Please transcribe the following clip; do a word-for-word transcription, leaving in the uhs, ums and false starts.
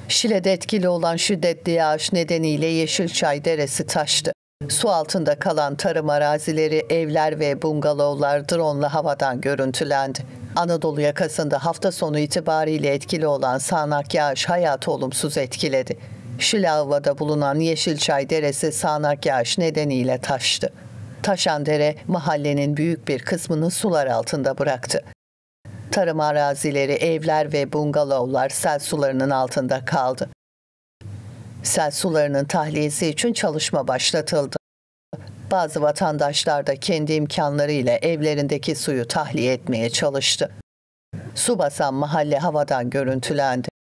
Şile'de etkili olan şiddetli yağış nedeniyle Yeşilçay Deresi taştı. Su altında kalan tarım arazileri, evler ve bungalovlar drone'la havadan görüntülendi. Anadolu yakasında hafta sonu itibariyle etkili olan sağanak yağış hayatı olumsuz etkiledi. Şileova'da bulunan Yeşilçay Deresi sağanak yağış nedeniyle taştı. Taşan dere mahallenin büyük bir kısmını sular altında bıraktı. Tarım arazileri, evler ve bungalovlar sel sularının altında kaldı. Sel sularının tahliyesi için çalışma başlatıldı. Bazı vatandaşlar da kendi imkanlarıyla evlerindeki suyu tahliye etmeye çalıştı. Su basan mahalle havadan görüntülendi.